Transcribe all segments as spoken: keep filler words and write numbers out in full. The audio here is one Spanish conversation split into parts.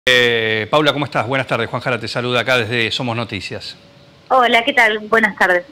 Eh, Paula, ¿cómo estás? Buenas tardes. Juan Jara te saluda acá desde Somos Noticias. Hola, ¿qué tal? Buenas tardes.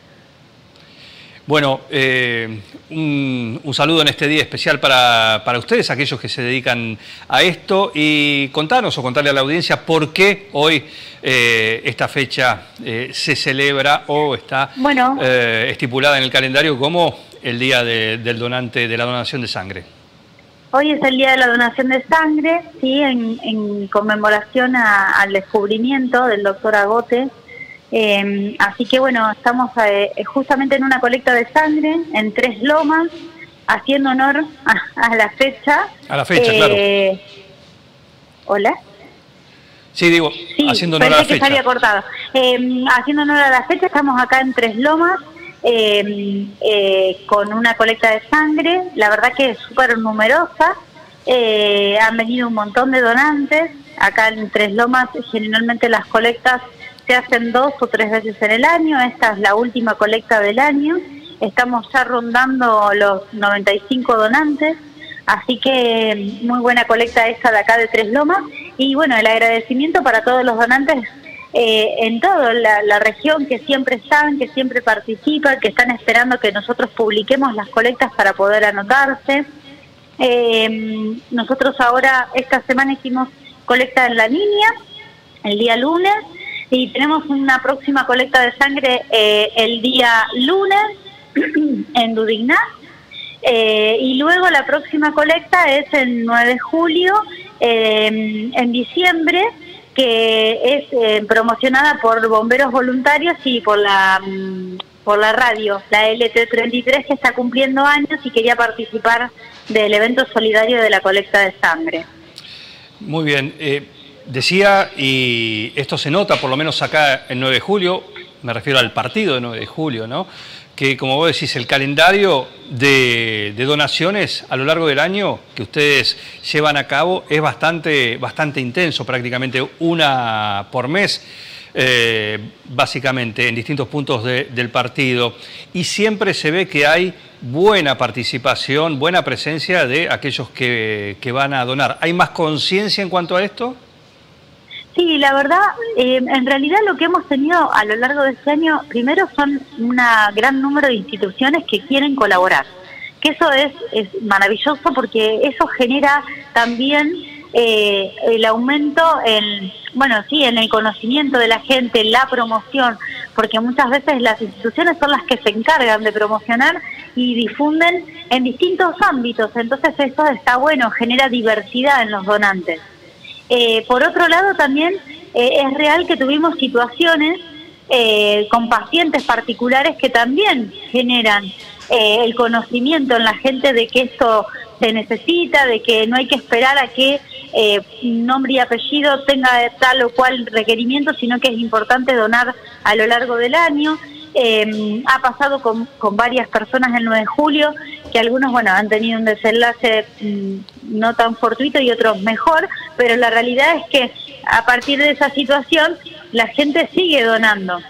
Bueno, eh, un, un saludo en este día especial para, para ustedes, aquellos que se dedican a esto, y contanos o contarle a la audiencia por qué hoy eh, esta fecha eh, se celebra o está bueno, eh, estipulada en el calendario como el Día de, del Donante, de la Donación de Sangre. Hoy es el Día de la Donación de Sangre, sí, en, en conmemoración a, al descubrimiento del doctor Agote. Eh, así que bueno, estamos eh, justamente en una colecta de sangre en Tres Lomas, haciendo honor a, a la fecha. A la fecha, eh, claro. ¿Hola? Sí, digo, sí, haciendo honor a la fecha. Que se había cortado. Eh, haciendo honor a la fecha, estamos acá en Tres Lomas, eh, eh, con una colecta de sangre, la verdad que es súper numerosa. Eh, han venido un montón de donantes. Acá en Tres Lomas generalmente las colectas se hacen dos o tres veces en el año. Esta es la última colecta del año. Estamos ya rondando los noventa y cinco donantes, así que muy buena colecta esta de acá de Tres Lomas. Y bueno, el agradecimiento para todos los donantes eh, en toda la, la región, que siempre están, que siempre participan, que están esperando que nosotros publiquemos las colectas para poder anotarse. Eh, nosotros ahora, esta semana hicimos colecta en La Niña, el día lunes, y tenemos una próxima colecta de sangre eh, el día lunes en Dudigná, eh, y luego la próxima colecta es el nueve de julio, eh, en diciembre, que es eh, promocionada por bomberos voluntarios y por la por la radio, la L T treinta y tres, que está cumpliendo años y quería participar del evento solidario de la colecta de sangre. Muy bien. Eh... Decía, y esto se nota por lo menos acá el nueve de julio, me refiero al partido de nueve de julio, ¿no? Que como vos decís, el calendario de, de donaciones a lo largo del año que ustedes llevan a cabo es bastante, bastante intenso, prácticamente una por mes, eh, básicamente en distintos puntos de, del partido. Y siempre se ve que hay buena participación, buena presencia de aquellos que, que van a donar. ¿Hay más conciencia en cuanto a esto? Sí, la verdad, eh, en realidad lo que hemos tenido a lo largo de este año, primero son un gran número de instituciones que quieren colaborar, que eso es, es maravilloso, porque eso genera también eh, el aumento en, bueno, sí, en el conocimiento de la gente, la promoción, porque muchas veces las instituciones son las que se encargan de promocionar y difunden en distintos ámbitos, entonces eso está bueno, genera diversidad en los donantes. Eh, por otro lado, también eh, es real que tuvimos situaciones eh, con pacientes particulares que también generan eh, el conocimiento en la gente de que esto se necesita, de que no hay que esperar a que eh, nombre y apellido tenga tal o cual requerimiento, sino que es importante donar a lo largo del año. Eh, ha pasado con, con varias personas el nueve de julio, que algunos, bueno, han tenido un desenlace mmm, no tan fortuito y otros mejor, pero la realidad es que a partir de esa situación la gente sigue donando.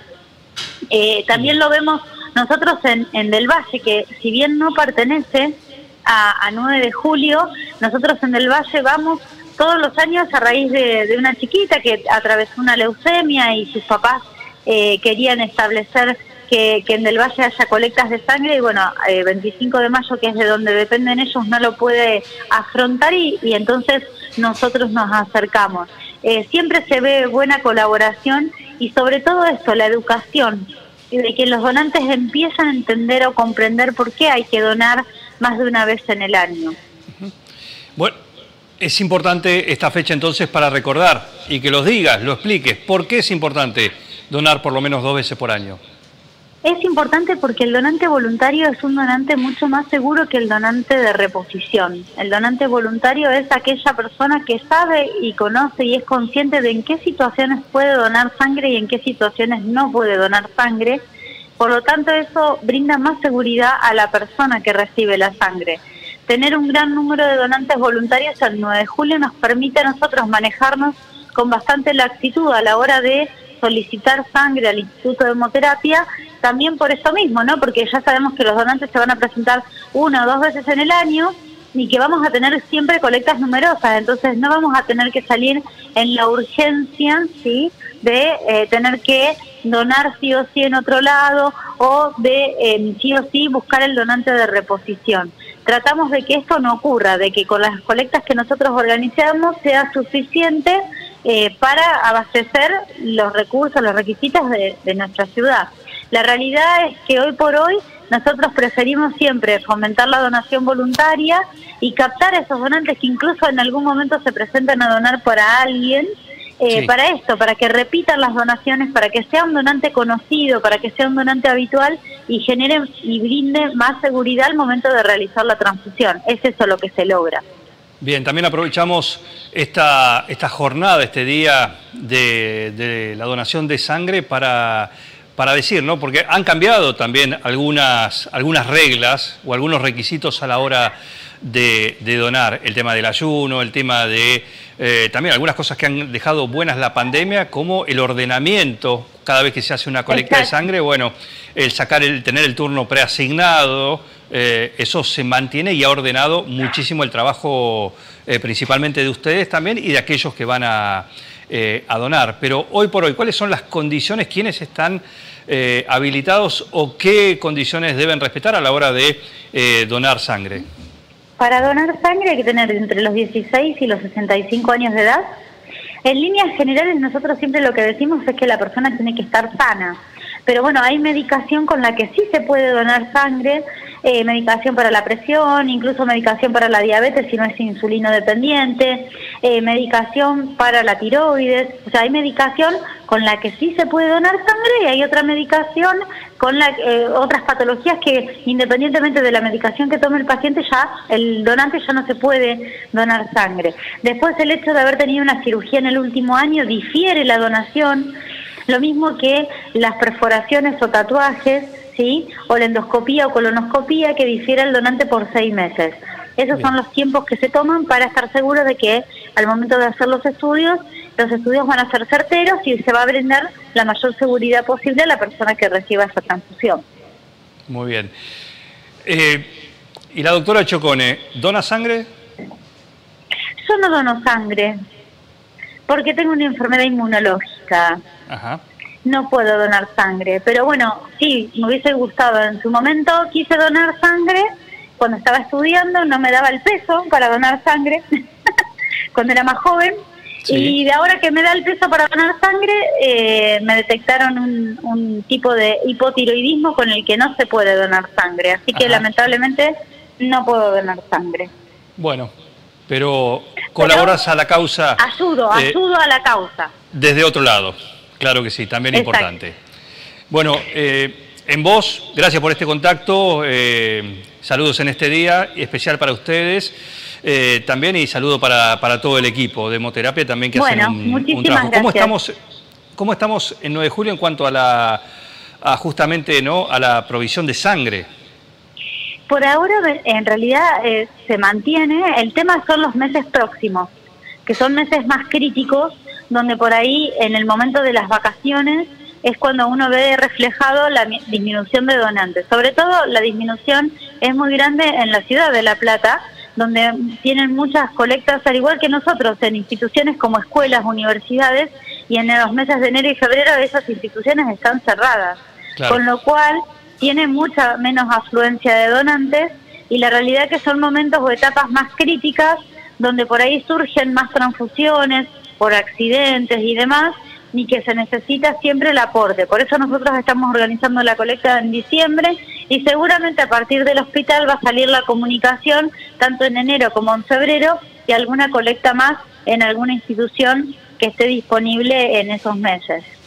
Eh, también lo vemos nosotros en, en Del Valle, que si bien no pertenece a, a nueve de julio, nosotros en Del Valle vamos todos los años a raíz de, de una chiquita que atravesó una leucemia y sus papás eh, querían establecer Que, que en Del Valle haya colectas de sangre, y bueno, eh, veinticinco de mayo, que es de donde dependen ellos, no lo puede afrontar, y, y entonces nosotros nos acercamos. Eh, siempre se ve buena colaboración, y sobre todo esto, la educación, de que los donantes empiezan a entender o comprender por qué hay que donar más de una vez en el año. Bueno, es importante esta fecha entonces para recordar, y que los digas, lo expliques, ¿por qué es importante donar por lo menos dos veces por año? Es importante porque el donante voluntario es un donante mucho más seguro que el donante de reposición. El donante voluntario es aquella persona que sabe y conoce y es consciente de en qué situaciones puede donar sangre y en qué situaciones no puede donar sangre. Por lo tanto, eso brinda más seguridad a la persona que recibe la sangre. Tener un gran número de donantes voluntarios el nueve de julio nos permite a nosotros manejarnos con bastante laxitud a la hora de solicitar sangre al Instituto de Hemoterapia, también por eso mismo, ¿no? Porque ya sabemos que los donantes se van a presentar una o dos veces en el año, y que vamos a tener siempre colectas numerosas, entonces no vamos a tener que salir en la urgencia, ¿sí?, de eh, tener que donar sí o sí en otro lado o de eh, sí o sí buscar el donante de reposición. Tratamos de que esto no ocurra, de que con las colectas que nosotros organizamos sea suficiente eh, para abastecer los recursos, los requisitos de, de nuestra ciudad. La realidad es que hoy por hoy nosotros preferimos siempre fomentar la donación voluntaria y captar a esos donantes que incluso en algún momento se presenten a donar para alguien, eh, sí. para esto, para que repitan las donaciones, para que sea un donante conocido, para que sea un donante habitual y genere y brinde más seguridad al momento de realizar la transfusión. Es eso lo que se logra. Bien, también aprovechamos esta, esta jornada, este día de, de la donación de sangre para... para decir, ¿no? Porque han cambiado también algunas, algunas reglas o algunos requisitos a la hora de, de donar. El tema del ayuno, el tema de eh, también algunas cosas que han dejado buenas la pandemia, como el ordenamiento, cada vez que se hace una colecta Exacto. de sangre, bueno, el sacar, el tener el turno preasignado, eh, eso se mantiene y ha ordenado muchísimo el trabajo eh, principalmente de ustedes también y de aquellos que van a... Eh, a donar. Pero hoy por hoy, ¿cuáles son las condiciones? ¿Quiénes están eh, habilitados o qué condiciones deben respetar a la hora de eh, donar sangre? Para donar sangre hay que tener entre los dieciséis y los sesenta y cinco años de edad. En líneas generales nosotros siempre lo que decimos es que la persona tiene que estar sana. Pero bueno, hay medicación con la que sí se puede donar sangre, eh, medicación para la presión, incluso medicación para la diabetes si no es insulino dependiente, eh, medicación para la tiroides, o sea, hay medicación con la que sí se puede donar sangre y hay otra medicación con la, eh, otras patologías que independientemente de la medicación que tome el paciente, ya el donante ya no se puede donar sangre. Después el hecho de haber tenido una cirugía en el último año difiere la donación. Lo mismo que las perforaciones o tatuajes, ¿sí?, o la endoscopía o colonoscopía, que difiere el donante por seis meses. Esos Bien. son los tiempos que se toman para estar seguros de que al momento de hacer los estudios, los estudios van a ser certeros y se va a brindar la mayor seguridad posible a la persona que reciba esa transfusión. Muy bien. Eh, ¿Y la doctora Chocone, dona sangre? Yo no dono sangre, porque tengo una enfermedad inmunológica. Ajá. No puedo donar sangre, pero bueno, sí, me hubiese gustado. En su momento quise donar sangre cuando estaba estudiando, no me daba el peso para donar sangre cuando era más joven. Sí. Y de ahora que me da el peso para donar sangre, eh, me detectaron un, un tipo de hipotiroidismo con el que no se puede donar sangre. Así que Ajá. lamentablemente no puedo donar sangre. Bueno, pero colaboras pero a la causa. Ayudo, eh, ayudo a la causa. Desde otro lado, claro que sí, también Exacto. importante. Bueno, eh, en vos, gracias por este contacto, eh, saludos en este día, especial para ustedes eh, también y saludo para, para todo el equipo de Hemoterapia también que bueno, hacen un, muchísimas un trabajo. Gracias. ¿Cómo estamos, cómo estamos en nueve de julio en cuanto a la a justamente no a la provisión de sangre? Por ahora, en realidad, eh, se mantiene. El tema son los meses próximos, que son meses más críticos, donde por ahí, en el momento de las vacaciones, es cuando uno ve reflejado la disminución de donantes. Sobre todo, la disminución es muy grande en la ciudad de La Plata, donde tienen muchas colectas, al igual que nosotros, en instituciones como escuelas, universidades, y en los meses de enero y febrero esas instituciones están cerradas. Claro. Con lo cual tiene mucha menos afluencia de donantes y la realidad es que son momentos o etapas más críticas donde por ahí surgen más transfusiones por accidentes y demás y que se necesita siempre el aporte. Por eso nosotros estamos organizando la colecta en diciembre y seguramente a partir del hospital va a salir la comunicación tanto en enero como en febrero y alguna colecta más en alguna institución que esté disponible en esos meses.